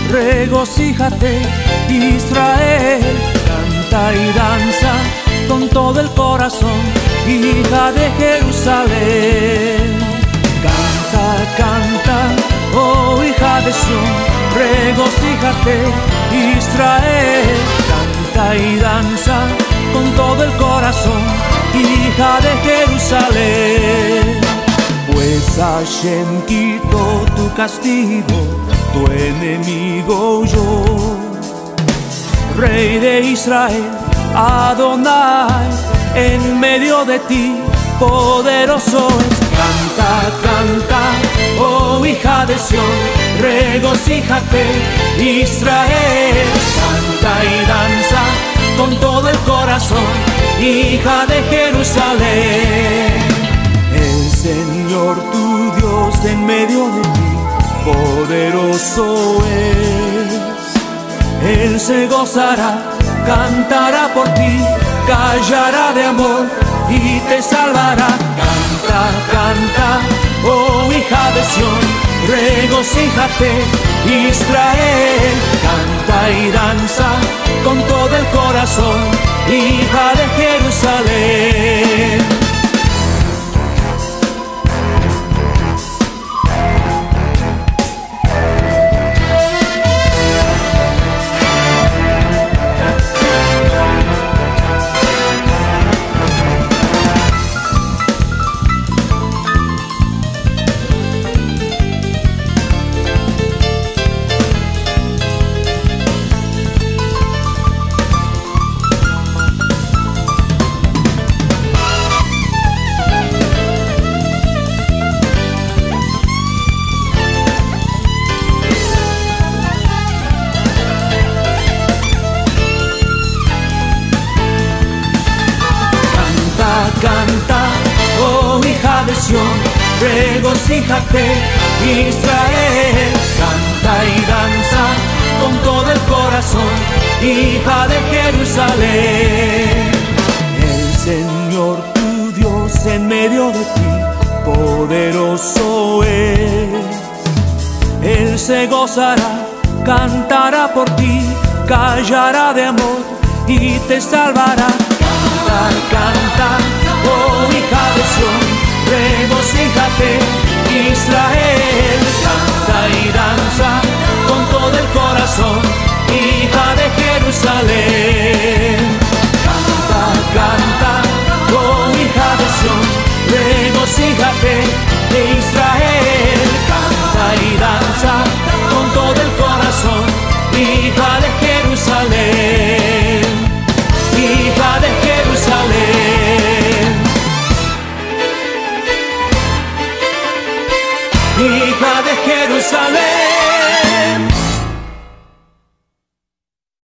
regocíjate, Israel, canta y danza con todo el corazón, hija de Jerusalén. Canta, canta, oh hija de Sión, regocíjate, Israel, canta y danza con todo el corazón, hija de Jerusalén. Pues Hashem quitó tu castigo, tu enemigo huyó. Rey de Israel, Adonai, en medio de ti, poderoso es. Canta, canta, oh hija de Sión, regocíjate, Israel, canta y danza con todo el corazón, hija de Jerusalén. El Señor tu Dios en medio de ti, poderoso es. Él se gozará, cantará por ti, callará de amor y te salvará. Canta, canta, oh hija de Sión, regocíjate, Israel, canta y danza con todo el corazón, hija de Jerusalén. Canta, oh hija de Sión, regocíjate, Israel, canta y danza con todo el corazón, hija de Jerusalén. El Señor tu Dios en medio de ti, poderoso es. Él se gozará, cantará por ti, callará de amor y te salvará. Canta, canta, oh hija de Sión, regocíjate, Israel.